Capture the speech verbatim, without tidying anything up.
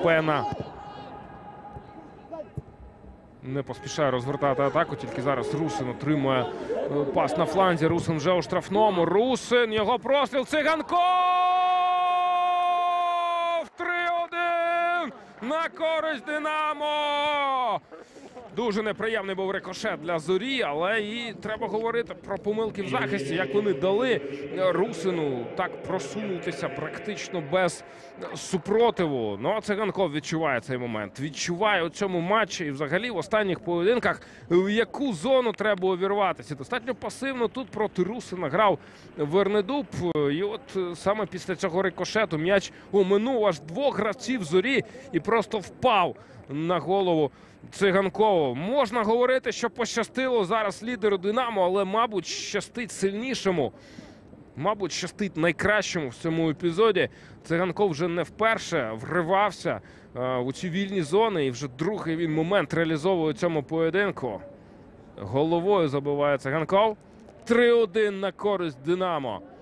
Пена не поспішає розвертати атаку, тільки зараз Русин отримує пас на фланзі. Русин вже у штрафному. Русин, його простріл. Циганков! три один на користь «Динамо». Дуже неприємний був рикошет для «Зорі», але і треба говорити про помилки в захисті, як вони дали Русину так просунутися практично без супротиву. Ну, а Циганков відчуває цей момент, відчуває у цьому матчі і взагалі в останніх поєдинках, в яку зону треба увірватися. Достатньо пасивно тут проти Русина грав Вернедуб, і от саме після цього рикошету м'яч оминув аж двох гравців «Зорі» і просто впав на голову Циганкову. Можна говорити, що пощастило зараз лідеру «Динамо», але, мабуть, щастить сильнішому. Мабуть, щастить найкращому в цьому епізоді. Циганков вже не вперше вривався е, у ці вільні зони. І вже другий він момент реалізовує у цьому поєдинку. Головою забиває Циганков. три один на користь «Динамо».